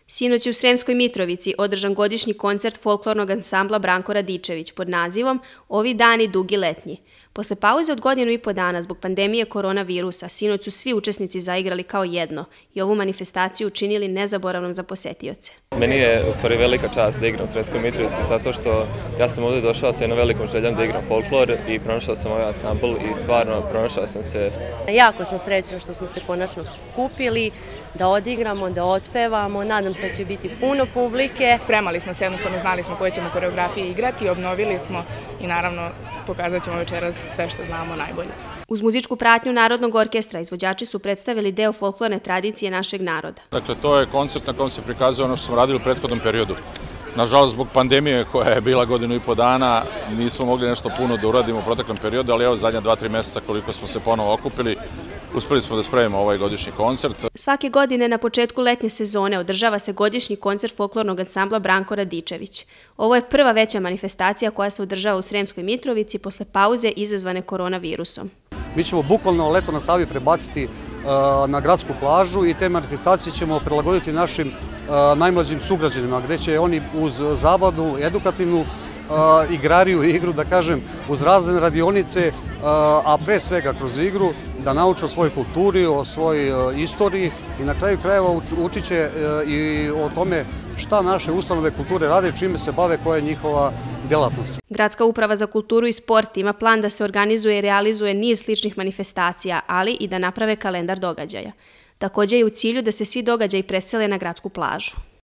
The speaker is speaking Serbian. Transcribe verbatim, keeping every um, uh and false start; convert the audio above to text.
Sinoć je u Sremskoj Mitrovici održan godišnji koncert folklornog ansambla Branko Radičević pod nazivom Ovi dani dugi letnji. Posle pauze od godinu i po dana zbog pandemije koronavirusa, sinoć su svi učesnici zaigrali kao jedno i ovu manifestaciju učinili nezaboravnom za posetioce. Meni je u stvari velika čast da igram u Sremskoj Mitrovici zato što ja sam ovdje došao sa jednom velikom željom da igram folklor i pronašao sam ovaj ansambl i stvarno pronašao sam se. Jako sam srećna što smo se konačno skupili, da odigramo, da otpevamo, nadam se da će biti puno publike. Spremali smo se, jednostavno znali smo koje ćemo koreografije igrati, obnovili smo i naravno pokazat ćemo večeras sve što znamo najbolje. Uz muzičku pratnju Narodnog orkestra izvođači su predstavili deo folklorne tradicije našeg naroda. Dakle, to je koncert na kojem se prikazuje ono što smo radili u prethodnom periodu. Nažalost, zbog pandemije koja je bila godinu i po dana, nismo mogli nešto puno da uradimo u proteklom periodu, ali evo zadnja dva, tri mjeseca koliko smo se ponovo okupili, uspeli smo da spremimo ovaj godišnji koncert. Svake godine na početku letnje sezone održava se godišnji koncert folklornog ansambla Branko Radičević. Ovo je prva veća manifestacija koja se održava u Sremskoj Mitrovici posle pauze izazvane koronavirusom. Mi ćemo bukvalno leto na Savi prebaciti na gradsku plažu i te manifestacije ćemo prilagoditi našim najmlađim sugrađanima, gde će oni uz zabavnu, edukativnu igrariju i igru, da kažem, uz razne radionice, a pre svega kroz igru, da nauče o svojoj kulturi, o svojoj istoriji i na kraju krajeva učit će i o tome šta naše ustanove kulture rade, čime se bave, koja je njihova djelatnost. Gradska uprava za kulturu i sport ima plan da se organizuje i realizuje niz sličnih manifestacija, ali i da naprave kalendar događaja. Također je u cilju da se svi događaji presele na gradsku plažu.